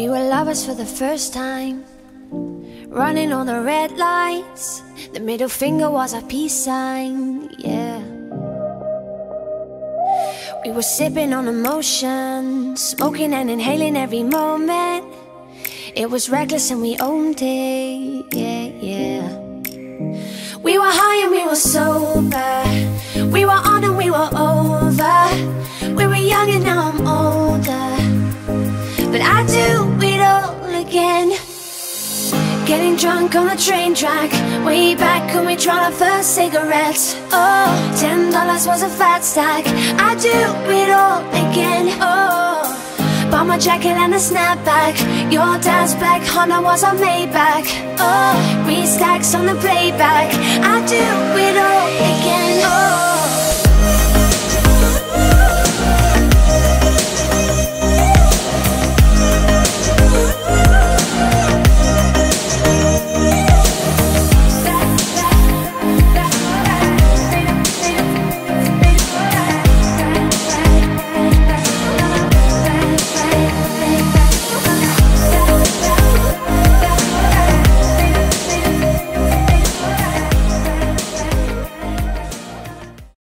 were lovers for the first time, running on the red lights. The middle finger was a peace sign, yeah. We were sipping on emotion, smoking and inhaling every moment. It was reckless and we owned it, yeah, yeah. We were high and we were sober, we were on and we were over. We were young and now I'm older, but I do it all again. Getting drunk on the train track, way back when we tried our first cigarettes. Oh, $10 was a fat stack. I do it all again. Oh, bought my jacket and a snapback. Your dad's black Honda was a Maybach. Oh, 3 stacks on the playback. I do it all again. Oh.